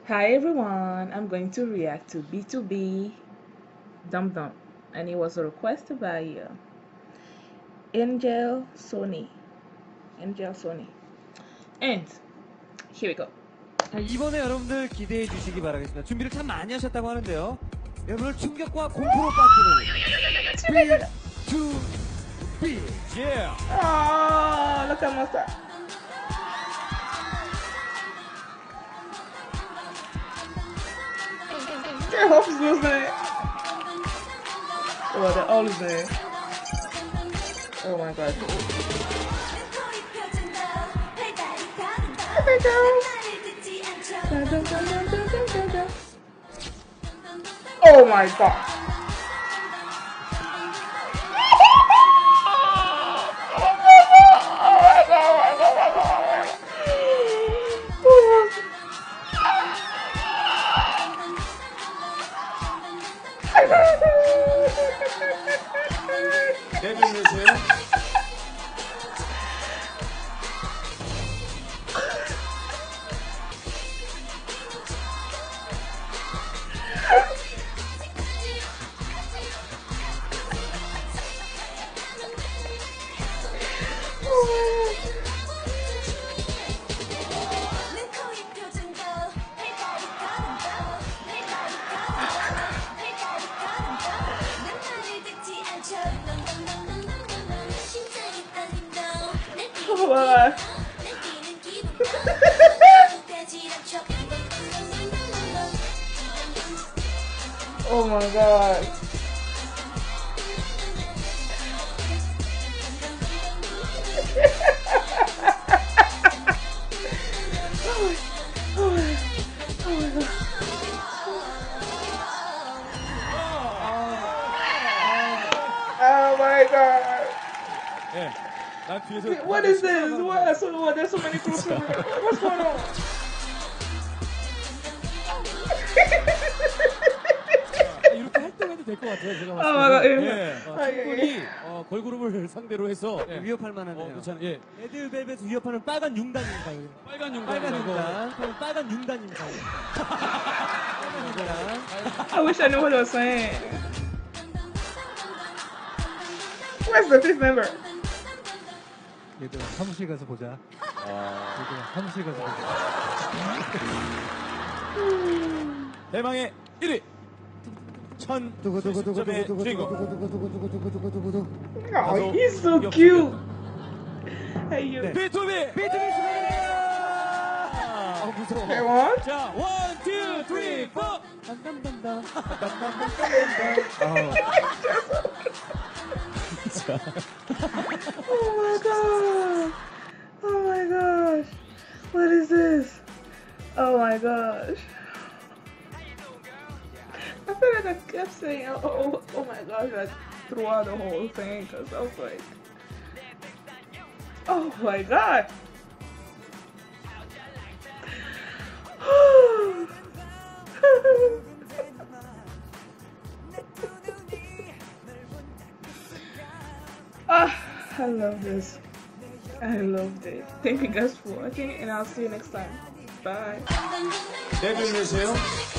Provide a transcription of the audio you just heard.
Hi everyone, I'm going to react to B2B Dum Dum, and it was requested by Angel Sony. Angel Sony. And here we go. 이번에 여러분들 기대해 주시기 바라겠습니다. 준비를 참 많이 하셨다고 하는데요. 여러분을 충격과 공포로 빠뜨리는 B2B. Yeah. Oh, look at my star. Their hopes was there. Oh, they're all there. Oh my god. Here they go. Oh my god. 내려주세요. Oh my god. Oh my god. 예. 난 뒤에서 What is this? What? There's so many groups. What's going on? 이렇게 활동해도 될 것 같아요. 제가 봤을 맞아. 때는. 예. 충분히 걸그룹을 상대로 해서 위협할 만한데요. 괜찮아요. 예. 레드벨벳 위협하는 빨간 융단입니다. 빨간 융단. 빨간 융단. 그럼 빨간 융단입니다. 빨간 융단. I wish I knew what I was saying. Where's the fifth member? 얘들아 사무실 가서 보자. 얘들아 사무실 가서 보자. 대망의 1위. 천 점의 주인공. Oh, he's so cute. Hey, you. B2B. 무서워. Okay, one. 자, 1, 2, 3, 4. 딴딴딴딴. Oh my god. Oh my gosh. What is this? Oh my gosh. I feel like I kept saying, oh my gosh, like throughout the whole thing, because I was like, oh my god. I love this. I loved it. Thank you guys for watching, and I'll see you next time. Bye. 내려주세요.